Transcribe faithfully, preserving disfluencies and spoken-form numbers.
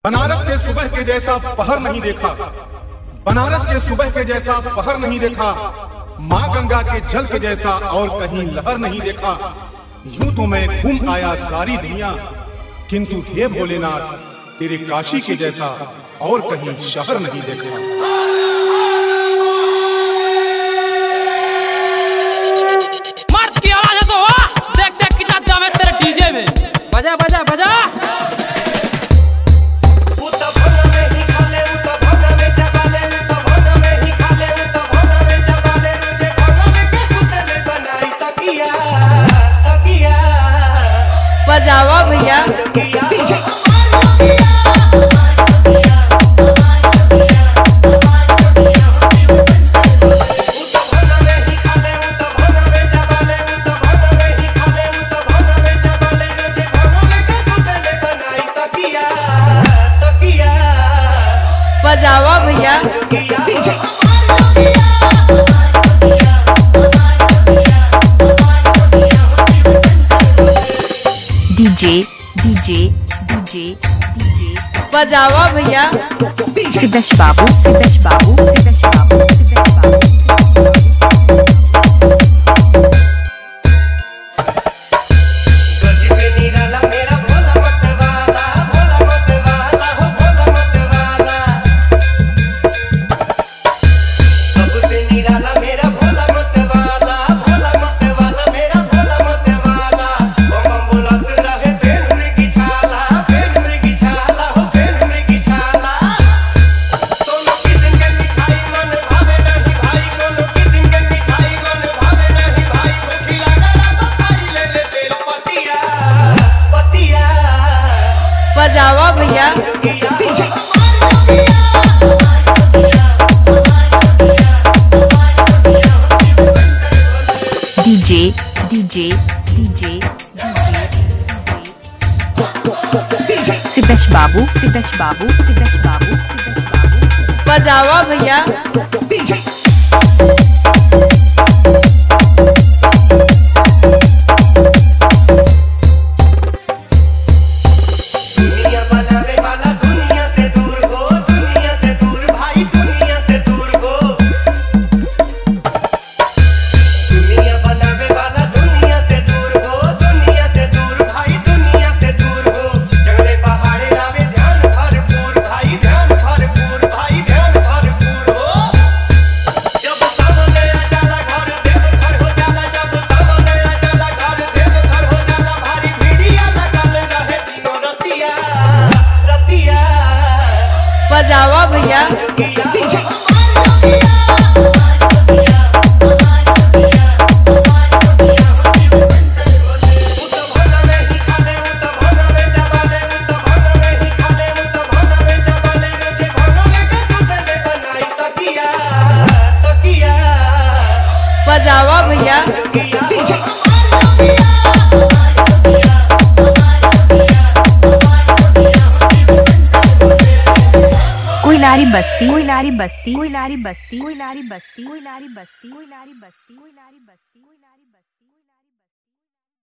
बनारस के सुबह के जैसा पहर नहीं देखा, बनारस के सुबह के जैसा पहर नहीं देखा, माँ गंगा के जल के जैसा और कहीं लहर नहीं देखा। यूं तो मैं घूम आया सारी दुनिया, किंतु हे भोलेनाथ तेरे काशी के जैसा और कहीं शहर नहीं देखा। मर्द की आवाज है तो वाह, देख देख कितना दम है तेरे डीजे में। बजा बजा बजा। बजावा भैया। बजावा भैया। डीजे डीजे डीजे डीजे बजावा भैया। सिद्धेश बाबू सिद्धेश बाबू सिद्धेश बाबू सिद्धेश बाबू। बजावा भैया। DJ DJ DJ DJ Siddhesh Babu Siddhesh Babu Siddhesh Babu Siddhesh Babu. बजावा भैया। बजावा भैया। बजावा भैया। कोइलारी बस्ती कोइलारी बस्ती कोइलारी बस्ती कोइलारी बस्ती कोइलारी बस्ती कोइलारी बस्ती कोइलारी बस्ती।